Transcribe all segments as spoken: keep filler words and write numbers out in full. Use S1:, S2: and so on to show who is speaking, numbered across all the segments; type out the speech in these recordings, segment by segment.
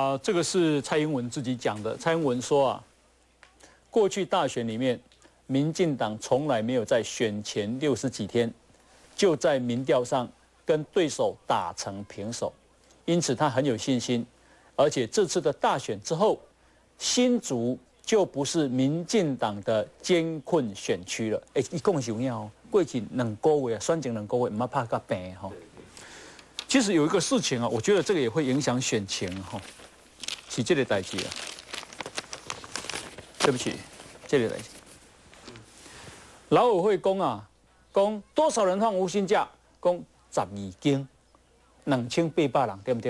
S1: 呃，这个是蔡英文自己讲的。蔡英文说啊，过去大选里面，民进党从来没有在选前六十几天就在民调上跟对手打成平手，因此他很有信心。而且这次的大选之后，新竹就不是民进党的艰困选区了。哎，一共是有样哦，过去两个月啊，选前两个月，唔怕怕个病哈。其实有一个事情啊，我觉得这个也会影响选情哈。是这个代志啊，对不起，这个代志。劳委会讲啊，讲多少人放无薪假？讲十二间，两千八百人，对不对？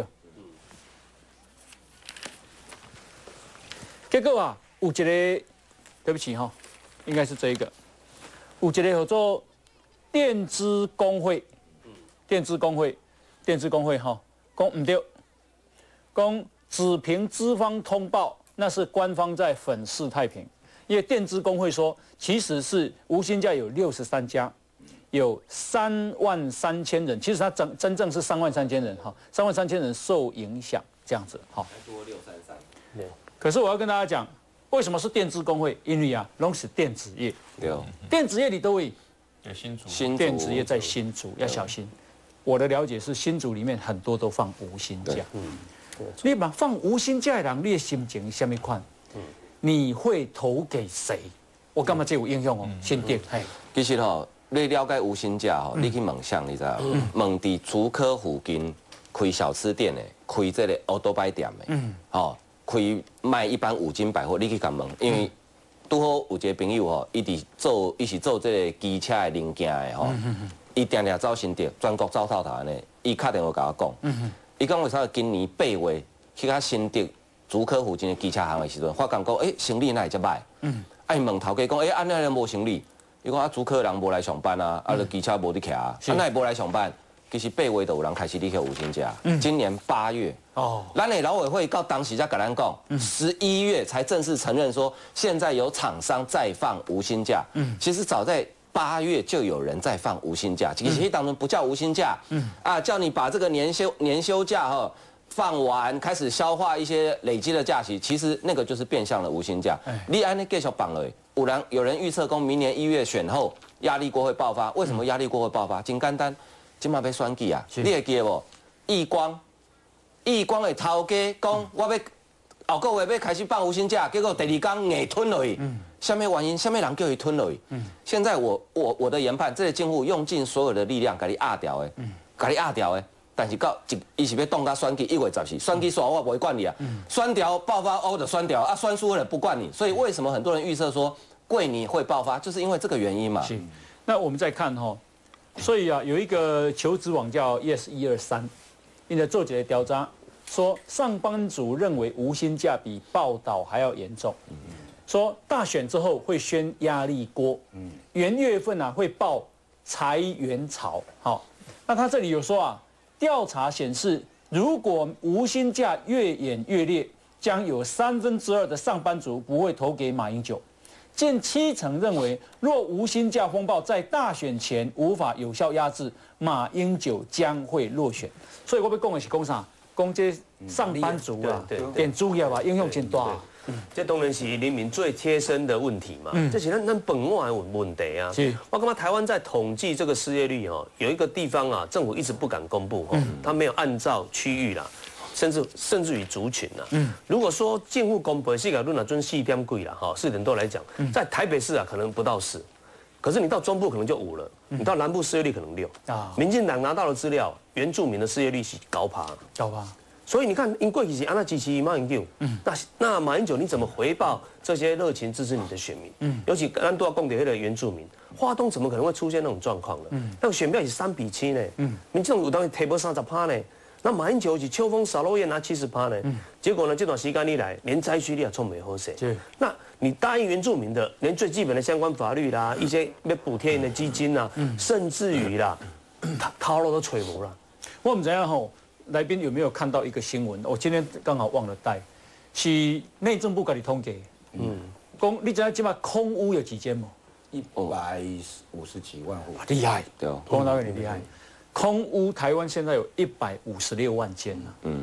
S1: 结果啊，有一个，对不起哈，应该是这一个，有一个叫做电资工会，电资工会，电资工会哈，讲唔对，讲只凭资方通报，那是官方在粉饰太平。因为电资工会说，其实是无薪假有六十三家，有三万三千人，其实它真真正是三万三千人哈，三万三千人受影响这样子哈。
S2: 还多六三三。对。
S1: 可是我要跟大家讲，为什么是电资工会？因为啊，拢是电子业。
S2: 对。
S1: 电子业里都会。
S3: 有新竹。
S2: 新
S1: 电子业在新竹要小心。我的了解是新竹里面很多都放无薪假。嗯。你把放无薪假的人，你的心情下面看，你会投给谁？我干嘛这有影响哦？新店，嘿。
S2: 其实吼，你了解无薪假吼，你去问向，你知道？问伫竹科附近开小吃店的，开这个欧多拜店的，嗯，吼。开卖一般五金百货，你去甲问，因为拄好有一个朋友吼，伊伫做，伊是做这个机车的零件的吼，伊定定走新竹，全国走透透安尼，伊打电话甲我讲，伊讲为啥今年八月去甲新竹竹科附近的机车行的时阵，发觉讲，诶，生意哪会遮歹？啊，伊问头家讲，诶，安尼安尼无生意，伊讲啊，竹科人无来上班啊，啊，机车无伫徛啊，啊，哪会无来上班？其实八月就有人开始立刻无薪假，今年八月。哦，咱的劳委会到当时才跟咱讲，十一月才正式承认说，现在有厂商在放无薪假。嗯，其实早在八月就有人在放无薪假，其实当然不叫无薪假，嗯啊，叫你把这个年休年休假哈放完，开始消化一些累积的假期，其实那个就是变相的无薪假。你安尼继续绑了，有人有人预测，公明年一月选后压力锅会爆发，为什么压力锅会爆发？真简单，今嘛要选举啊，你会记得不？易光。易光的头家讲，我要后个月要开始放无薪假，结果第二天硬吞落去。嗯，什么原因？什么人叫伊吞落去？嗯，现在我我我的研判，这个政府用尽所有的力量，给你压掉的，嗯，给你压掉的。但是到一，伊是要动到选举一月十四，选举说我不会管你啊，选掉爆发我就选掉啊，选输了不管你。所以为什么很多人预测说贵你会爆发，就是因为这个原因嘛。
S1: 是。那我们再看哈，所以啊，有一个求职网叫 Yes 一二三，因为做几个调查。说上班族认为无薪假比报道还要严重，说大选之后会宣压力锅，元月份啊会爆裁员潮。好，那他这里有说啊，调查显示，如果无薪假越演越烈，将有三分之二的上班族不会投给马英九，近七成认为，若无薪假风暴在大选前无法有效压制，马英九将会落选。所以我要讲的是讲啥？讲这上班族啊，变主要啊，影响真大。
S4: 这当然是人民最贴身的问题嘛。嗯，这是咱咱本外有问题啊。是，我感觉台湾在统计这个失业率哦，有一个地方啊，政府一直不敢公布哦，他没有按照区域啦，甚至甚至于族群啦。嗯，如果说近乎公布是个论啊，尊四点贵啦哈，四点多来讲，在台北市啊可能不到四。可是你到中部可能就五了，你到南部失业率可能六啊。民进党拿到的资料，原住民的失业率是高趴，
S1: 高趴。
S4: 所以你看，因过去是安那支持马英九，嗯，那那马英九你怎么回报这些热情支持你的选民？嗯，尤其咱都要讲到那个原住民，花东怎么可能会出现那种状况呢？嗯，那个选票是三比七呢，嗯，民进党有当时提不三十趴呢。那马英九是秋风扫落叶拿七十趴呢，嗯，结果呢这段时间以来，连灾区率也冲没好势。对，那你答应原住民的，连最基本的相关法律啦，一些要补贴的基金啦，甚至于啦，套路都吹无了。
S1: 我们怎样吼？来宾有没有看到一个新闻？我今天刚好忘了带，是内政部给你统计。嗯，讲你知道今麦空屋有几间吗？
S5: 一百五十几万户，
S1: 厉害，
S2: 对，
S1: 光导演你厉害。空屋台湾现在有一百五十六万间了。嗯，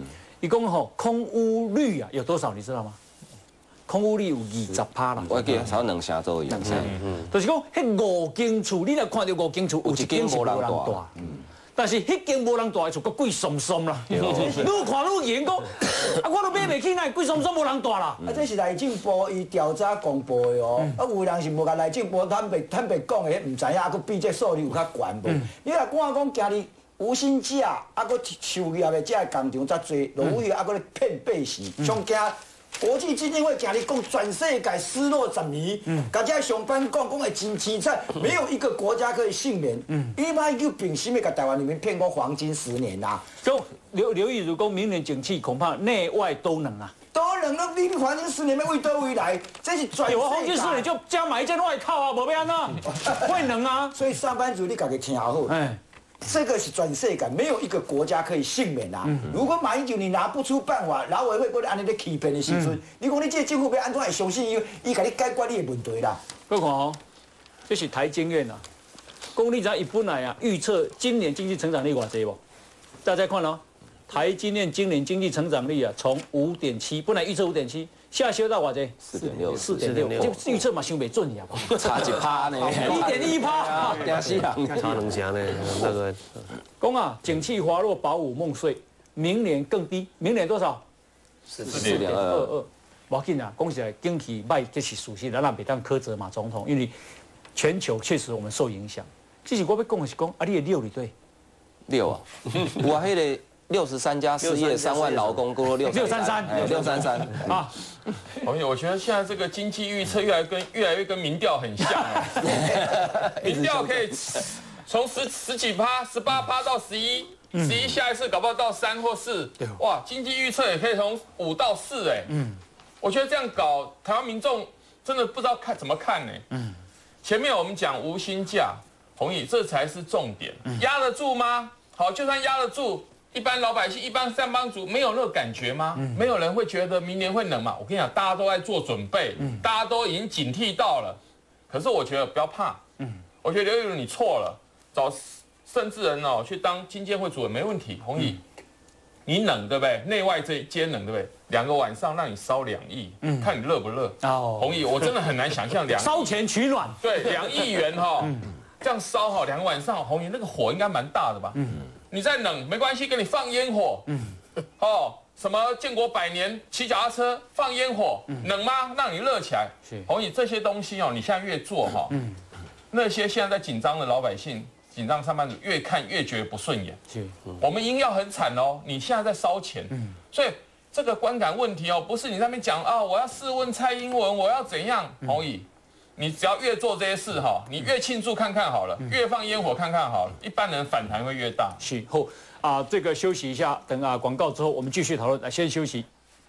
S1: 一共吼空污率啊有多少？你知道吗？空污率有二十趴啦。
S2: 我记得少两成左右。
S1: 两成，就是讲迄五间厝，你若看到五间厝，有一间是无人住。但是迄间无人住的厝，佫贵松松啦。愈看愈严讲，啊，我都买袂起，那贵松松无人住啦。
S3: 啊，这是内政部伊调查公布的哦。啊，有人是无甲内政部坦白坦白讲的，唔知影，啊，佫比这数字有较悬无？你若看讲今日无薪假，啊，佫就业的这工厂遮济，落雨啊，佫咧骗百姓，上惊。国际基金会今日讲全世界失落十年，大家上班讲讲会真凄惨，没有一个国家可以幸免。伊歹就凭什么甲台湾人民骗过黄金十年呐？
S1: 就刘刘义儒讲，明年景气恐怕内外都能啊。
S3: 都能那你黄金十年要为倒位来，这是全世界。
S1: 有黄金十年就加买一件外套啊，无要安怎？会能啊。
S3: 所以上班族你家己听好。哎。这个是全世界没有一个国家可以幸免啊！如果马英九你拿不出办法，劳委会不按你咧欺骗的时阵，你讲你这个政府要安怎会相信伊？伊甲你解决你的问题啦。
S1: 各位看哦，这是台经院啊，公立长一本来啊预测今年经济成长率偌济无？大家看哦，台经院今年经济成长率啊，从五点七本来预测五点七。下修到偌济？
S2: 四点六，
S1: 四点六，这预测嘛想袂准呀，
S2: 差一趴呢，
S1: 一点一趴，
S2: 惊死人，
S4: 差两成呢，那个。
S1: 讲啊，景气滑落，保五梦碎，明年更低，明年多少？
S2: 四点二二。
S1: 无要紧啊，讲起来景气歹，这是事实，咱也袂当苛责马总统，因为全球确实我们受影响。只是我要讲的是讲，啊，你的六里对？
S2: 六啊，我迄个。六十三家失业三万劳工，过六
S1: 六三三
S2: 六三三
S6: 啊！朋友，我觉得现在这个经济预测越来跟越来越跟民调很像啊。民调可以从十十几趴、十八趴到十一，十一下一次搞不好到三或四。哇，经济预测也可以从五到四哎。嗯，我觉得这样搞，台湾民众真的不知道看怎么看呢。嗯，前面我们讲无薪假，弘毅，这才是重点，压得住吗？好，就算压得住。一般老百姓、一般上班族没有那个感觉吗？嗯、没有人会觉得明年会冷吗？我跟你讲，大家都在做准备，嗯、大家都已经警惕到了。可是我觉得不要怕，嗯、我觉得刘义儒你错了，找盛智仁哦去当经监会主任没问题。弘毅，嗯、你冷对不对？内外这兼冷对不对？两个晚上让你烧两亿，嗯、看你热不热？哦，弘毅，我真的很难想象两
S1: 烧钱取暖，
S6: 对，两亿元哈、哦，嗯、这样烧哈，两个晚上，弘毅那个火应该蛮大的吧？嗯你再冷没关系，给你放烟火。嗯，哦，什么建国百年骑脚踏车放烟火，冷吗？让你热起来。弘毅这些东西哦，你现在越做哈，嗯，那些现在在紧张的老百姓、紧张上班族越看越觉得不顺眼。是，我们营要很惨哦，你现在在烧钱。嗯，所以这个观感问题哦，不是你在那边讲啊，我要试问蔡英文，我要怎样？弘毅。你只要越做这些事哈，你越庆祝看看好了，越放烟火看看好了，一般人反弹会越大。
S1: 是后啊，这个休息一下，等啊广告之后我们继续讨论。来，先休息。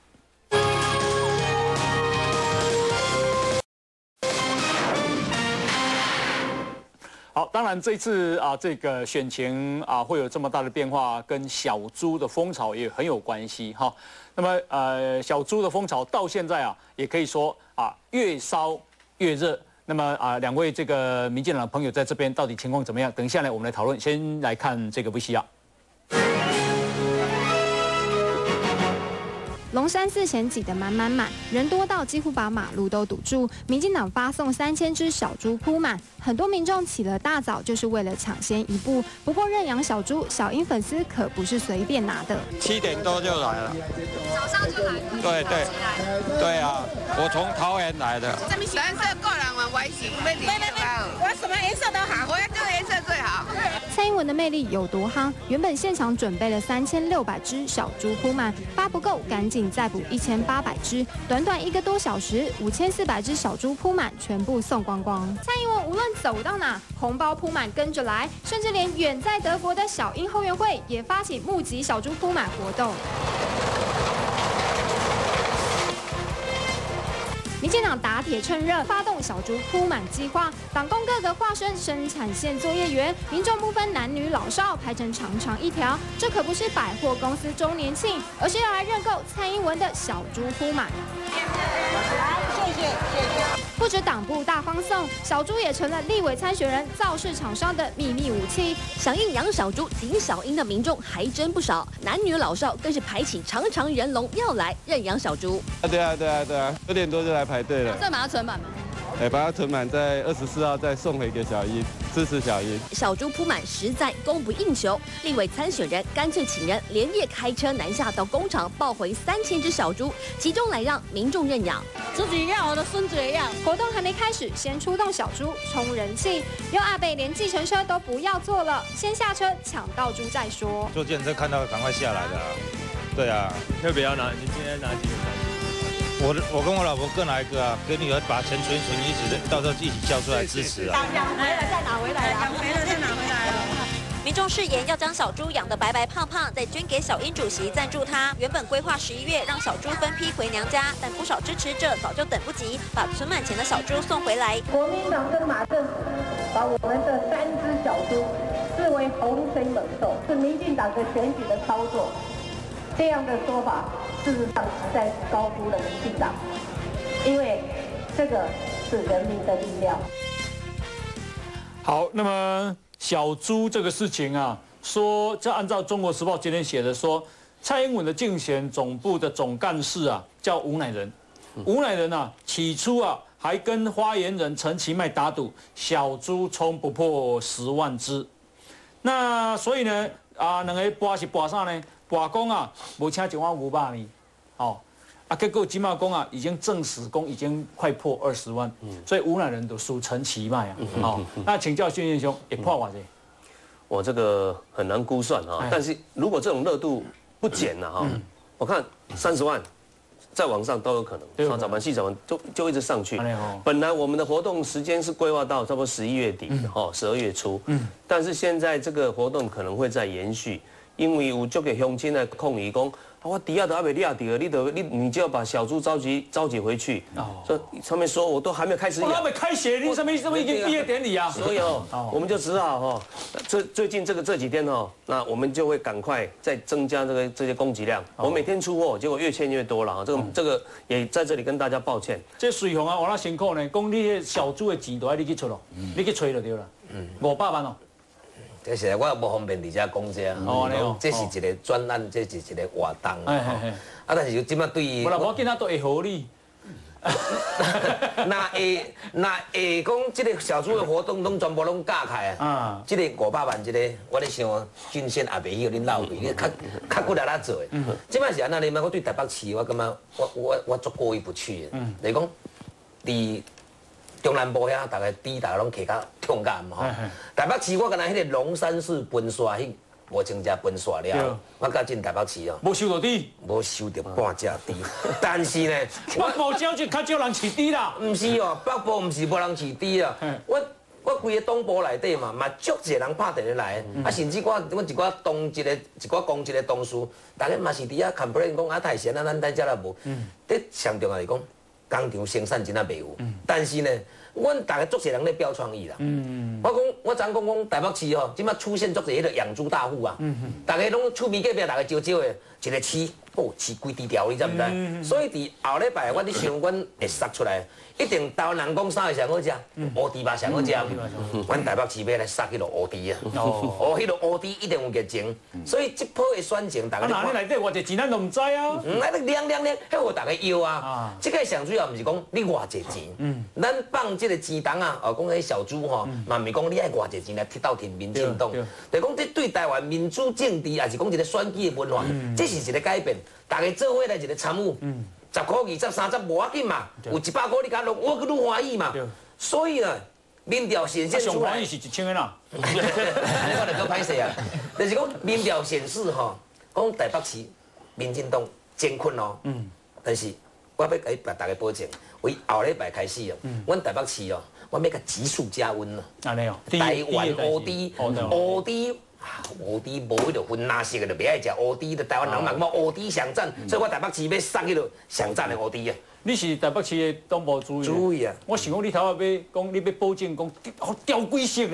S1: 好，当然这次啊，这个选情啊会有这么大的变化，跟小猪的风潮也很有关系哈。那么呃，小猪的风潮到现在啊，也可以说啊越烧越热。那么啊，两位这个民进党的朋友在这边到底情况怎么样？等一下来我们来讨论。先来看这个 V C R。
S7: 龙山寺前挤得满满满，人多到几乎把马路都堵住。民进党发送三千只小猪铺满，很多民众起了大早就是为了抢先一步。不过认养小猪，小英粉丝可不是随便拿的。
S8: 七点多就来了，
S7: 早上就来了。
S8: 对对，对啊，我从桃园来的。
S9: 这边蓝色够人玩外形，没没没，我什么颜色都好，我要这个颜色最好。
S7: 蔡英文的魅力有多夯？原本现场准备了三千六百只小猪铺满，发不够，赶紧再补一千八百只。短短一个多小时，五千四百只小猪铺满，全部送光光。蔡英文无论走到哪，红包铺满跟着来，甚至连远在德国的小英后援会也发起募集小猪铺满活动。民进党打铁趁热，发动小猪铺满计划，党工各个化身生产线作业员，民众不分男女老少，排成长长一条。这可不是百货公司周年庆，而是要来认购蔡英文的小猪铺满。
S10: 来，谢
S9: 谢谢谢。
S7: 不止党部大放送，小猪也成了立委参选人造势场上的秘密武器。
S10: 响应养小猪、顶小英的民众还真不少，男女老少更是排起长长人龙要来认养小猪。
S11: 啊，对啊，对啊，对啊，九点多就来排队了。
S10: 打算把它存满吗？
S11: 哎，把它存满，在二十四号再送回给小英，支持小英。
S10: 小猪铺满实在供不应求，立委参选人干脆请人连夜开车南下到工厂抱回三千只小猪，集中来让民众认养。
S12: 自己要，我的孙子也要。
S7: 活动还没开始，先出动小猪冲人气，有阿北连计程车都不要坐了，先下车抢到猪再说。
S13: 坐计程车看到赶快下来的、啊，对啊。
S14: 要不要拿？你今天拿几个？
S13: 我我跟我老婆各拿一个啊，跟女儿把钱存存一起，到时候一起交出来支持啊。
S12: 养回来再拿回来啊，养回来再拿回来啊。
S10: 民众誓言要将小猪养得白白胖胖，再捐给小英主席赞助他。原本规划十一月让小猪分批回娘家，但不少支持者早就等不及，把存满钱的小猪送回来。
S12: 国民党跟马政府把我们的三只小猪视为洪水猛兽，是民进党的选举的操作。这样的说法，事实上实在是高估了民进党，因为这个是人民的力量。
S1: 好，那么小猪这个事情啊，说这按照《中国时报》今天写的说，蔡英文的竞选总部的总干事啊叫吴乃仁，吴乃仁啊起初啊还跟发言人陈其迈打赌，小猪冲不破十万只，那所以呢啊两个博是博啥呢？博讲啊无请一万五百米，哦。啊，结果金马公啊，已经证实公已经快破二十万，嗯、所以吴乃仁都输陈其迈啊。好、哦，那请教训练兄，也破多少？
S4: 我这个很难估算啊，但是如果这种热度不减了哈，嗯、我看三十万，再往上都有可能。上早盘、细早盘就就一直上去。本来我们的活动时间是规划到差不多十一月底，哦，十二月初。嗯，但是现在这个活动可能会再延续，因为有这个乡亲来抗议讲。我底下都还没撂底了，你得你你就要把小猪召集召集回去。哦，这上面说我都还没有开始养，
S1: 我还没开学，你什么什么已经毕业典礼啊？
S4: 所以哦，我们就只好哈，这最近这个这几天哦，那我们就会赶快再增加这个这些供给量。我每天出货，结果越欠越多了啊！这个这个也在这里跟大家抱歉。
S1: 这水红啊，我那辛苦呢，讲你小猪的钱都爱你去出咯，你去吹就对了。嗯，五百万哦。
S15: 这是我无方便伫遮讲这啊，哦，这是一个专案，这是一个活动啊，啊，但是即摆对于，
S1: 我啦，我见他都会合理。
S15: 那会那会讲，这个小猪的活动拢全部拢架开啊，啊，这个五百万，这个我咧想，均线也袂晓恁老辈，你较较骨力啦做的。即摆是安那哩嘛？我对台北市，我感觉我我我足过意不去的。就是讲，伫中南部遐，大概猪大家拢骑较痛感嘛吼。台北市我敢若迄个龙山寺分线，迄无增加分线了，我甲进台北市哦。
S1: 无收到猪，
S15: 无收到半只猪，但是呢，
S1: 北部鸟就较少人饲猪啦。
S15: 毋是哦，北部毋是无人饲猪啊。我我规个东部内底嘛，嘛足侪人拍电话来，啊，甚至我我一寡同一个一寡公职的同事，大家嘛是伫遐 complain 讲啊，太闲啊，咱在遮啦无。伫上重要是讲。工厂生产真啊袂有，但是呢，阮大家足侪人咧标创意啦。我讲，我昨讲讲台北市吼，即摆出现足侪迄个养猪大户啊，大家拢厝边隔壁，大家招招的，一个市哦市规低调，你知毋知？所以伫后礼拜，我咧想，阮会杀出来，一定台湾人讲啥会上好食，乌猪肉上好食。阮台北市要来杀迄落乌猪啊，哦，迄落乌猪一定有热情，所以即波的选情，大家。
S1: 啊，那你内底偌济钱咱都毋知啊。
S15: 嗯，啊，你亮亮亮，迄互大家要啊。即个上主要毋是讲你偌济钱，嗯，咱放即个钱筒啊，哦，讲迄小猪吼，嘛毋是讲你爱偌济钱来铁斗挺民进党，就讲这对台湾民主政治，也是讲一个选举的文化，这是一个改变，大家做伙来一个参与。十块、二十、三十无要紧嘛，有一百块你甲弄，我佮愈欢喜嘛。所以呢，民调显现出来，
S1: 上欢喜是一千个啦。
S15: 你我就够歹势啊，就是讲民调显示吼，讲台北市民进党艰困哦。嗯。但是我要甲大家保证，为后礼拜开始哦，阮台北市哦，我要甲急速加温咯。
S1: 安尼哦。
S15: 台湾乌猪，乌猪。乌猪无迄落分哪色的，就袂爱食乌猪。的台湾人嘛讲乌猪上赞，所以我台北市要送迄落上赞的乌猪啊。
S1: 你是台北市的党部主委。
S15: 主委啊！
S1: 我想讲你头下要讲，你要保证讲，好调几色呢？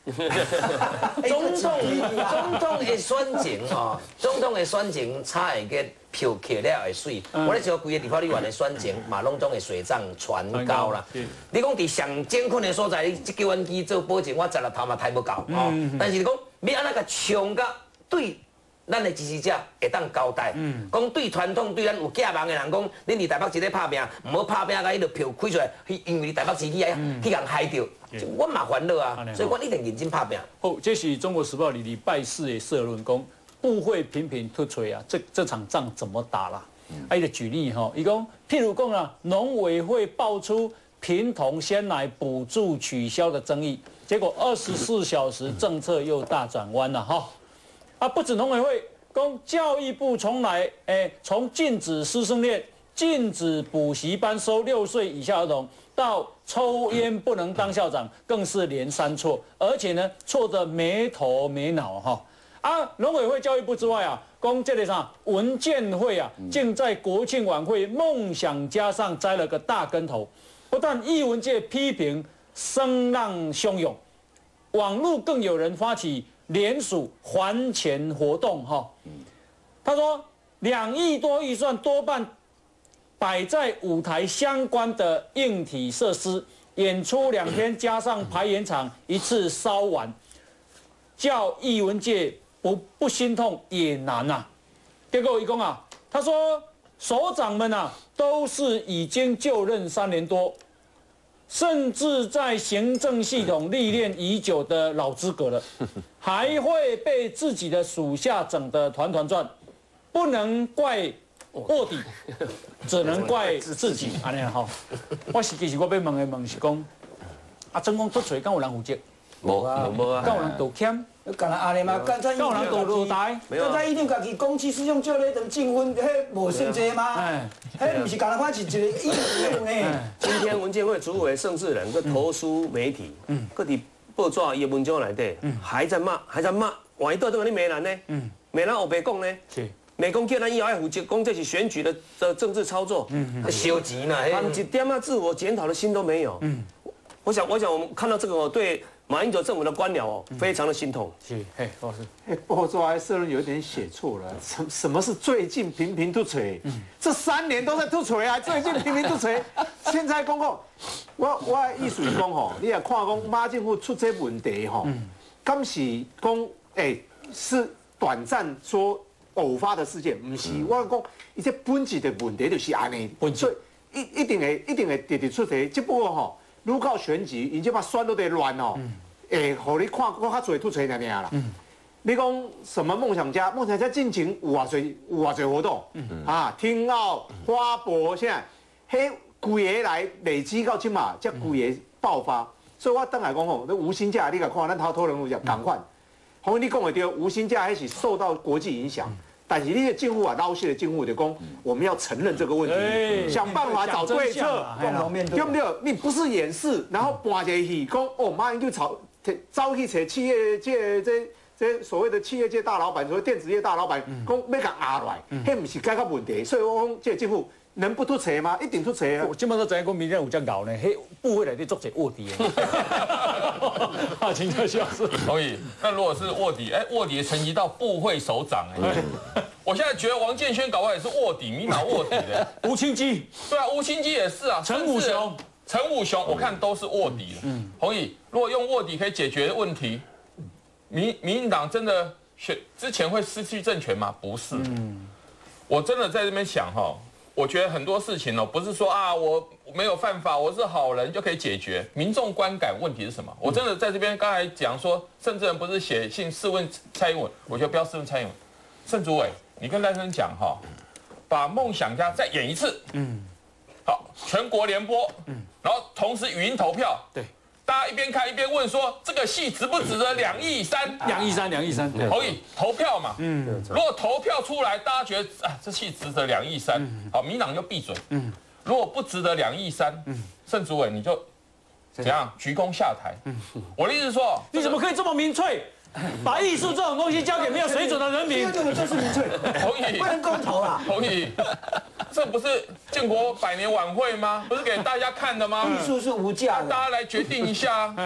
S15: 总统总统的选情哦，总统的选情差会个票起了会水。我咧像规个立法委员的选情嘛，拢总会水涨船高啦。你讲伫上艰困的所在，你这救援机做保证，我十六头嘛抬不到哦。但是你讲你安那个冲甲对。 咱的支持者会当交代，讲对传统对咱有假梦的人讲，恁伫台北市咧拍拼，唔好拍拼甲迄个票开出来，因为台北市去啊去人害着，我嘛烦恼啊，所以我一定认真拍拼。
S1: 好，这是中国时报里礼拜四的社论，讲部会频频突锤啊，这这场仗怎么打啦？啊，伊就举例哈，伊讲譬如讲啊，农委会爆出贫童鲜奶补助取消的争议，结果二十四小时政策又大转弯了哈。 啊，不止农委会，供教育部从来，诶、欸，从禁止师生恋、禁止补习班收六岁以下儿童，到抽烟不能当校长，更是连三错，而且呢，错得没头没脑哈。啊，农委会、教育部之外啊，供这里上文建会啊，竟在国庆晚会梦想家上栽了个大跟头，不但艺文界批评声浪汹涌，网络更有人发起。 联署还钱活动哈，他说两亿多预算多半摆在舞台相关的硬体设施，演出两天加上排演场一次烧完，叫艺文界不不心痛也难呐、啊。结果一共啊，他说首长们啊都是已经就任三年多。 甚至在行政系统历练已久的老资格了，还会被自己的属下整得团团转，不能怪卧底，只能怪自己。安尼哈，我是其实我要问的问是讲，啊，总统出锤，敢有人负责？
S2: 无啊，
S15: 无啊，
S1: 敢有人道歉？
S3: 干那安尼嘛？刚才
S1: 有人道落台，
S3: 刚才一定家己公器私用借咧当证婚，迄无算济吗？哎，迄唔是干那款是一个义务呢。
S4: 今天文建会主委盛世仁个投书媒体，嗯，个伫报纸伊文章内底，嗯，还在骂，还在骂，万一到等你美兰呢？嗯，美兰后白讲呢？是。 美工叫咱以后要负责，讲这是选举的的政治操作，嗯，
S15: 收钱啦，
S4: 他们一点啊自我检讨的心都没有，嗯，我想，我想我们看到这个哦，对马英九政府的官僚哦，非常的心痛。
S1: 是，嘿，老师，
S16: 哎，报纸还社论有点写错了，什什么是最近频频突锤？嗯，这三年都在突锤啊，最近频频突锤。现在讲讲，我我意思是讲吼，你也看讲马政府出这问题吼，敢是讲哎是短暂说。 偶发的事件，不是、嗯、我讲，伊这本质的问题就是安尼，所以一一定会一定会直直出题。只不过吼，愈到选举，伊这把选都得乱哦，会互你看搁较侪突出尔尔啦。嗯、你讲什么梦想家？梦想家进前有偌侪有偌侪活动，嗯、啊，天奥、花博，现在迄规个来累积到即嘛，才规个爆发。所以我等来讲吼，那吴欣嘉，你甲看，咱头讨论有讲赶快。嗯 洪你讲的对，无薪假还是受到国际影响，但是你的政府啊，捞些的政府就讲，我们要承认这个问题，想办法找对策，
S3: 共同面对，
S16: 对不对？你不是掩饰，然后搬一个戏，讲哦，马英九炒招去找企业界这这所谓的企业界大老板，所谓电子业大老板，讲要甲压落来，迄不是解决问题，所以我讲这个政府。 能不出错吗？一定出错啊！
S1: 我今麦都知影讲，民间有这搞呢，迄部会内底做者卧底的。啊，请教徐老师。
S6: 同意。那如果是卧底，哎，卧底层级到部会首长，哎，我现在觉得王建煊搞不好也是卧底，密码卧底的。
S1: 吴清基，
S6: 对啊，吴清基也是啊。
S1: 陈武雄，
S6: 陈武雄，我看都是卧底了。嗯，同意。如果用卧底可以解决问题，民民进党真的选之前会失去政权吗？不是。嗯，我真的在这边想哈。 我觉得很多事情哦，不是说啊我没有犯法，我是好人就可以解决。民众观感问题是什么？我真的在这边刚才讲说，甚至人不是写信试问蔡英文，我觉得不要试问蔡英文，盛主委，你跟赖生讲哈，把梦想家再演一次，嗯，好，全国联播，嗯，然后同时语音投票，
S1: 对。
S6: 大家一边看一边问说，这个戏值不值得两亿三？
S1: 两亿三，两亿三，
S6: 可以投票嘛？嗯，如果投票出来，大家觉得啊，这戏值得两亿三，好，民党就闭嘴。嗯，如果不值得两亿三，嗯，盛主委你就怎样鞠躬下台？嗯，我的意思是说，
S1: 你怎么可以这么民粹？把艺术这种东西交给没有水准的人民，
S3: 这个就是民粹，
S6: 同意，
S3: 不能公投啦，
S6: 同意。这不是建国百年晚会吗？不是给大家看的吗？
S3: 艺术是无价的，
S6: 大家来决定一下。哎，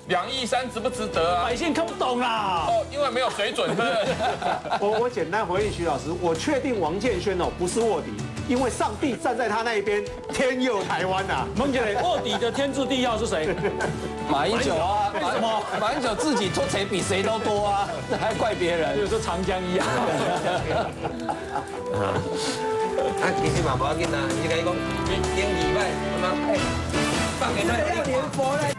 S6: 两亿三值不值得啊？
S1: 百姓看不懂啦。
S6: 哦，因为没有水准，是不是？
S16: 我我简单回应徐老师，我确定王建煊哦不是卧底，因为上帝站在他那一边，天佑台湾呐。
S1: 孟姐，卧底的天字第一号是谁？
S2: 马英九啊，
S1: 为什么？
S2: 马英九自己出钱比谁都多啊，还怪别人？
S1: 就是长江一样。
S15: 啊，其实嘛无要紧啦，你甲伊讲，顶二摆，什么？哎，放给他。
S3: 要连佛来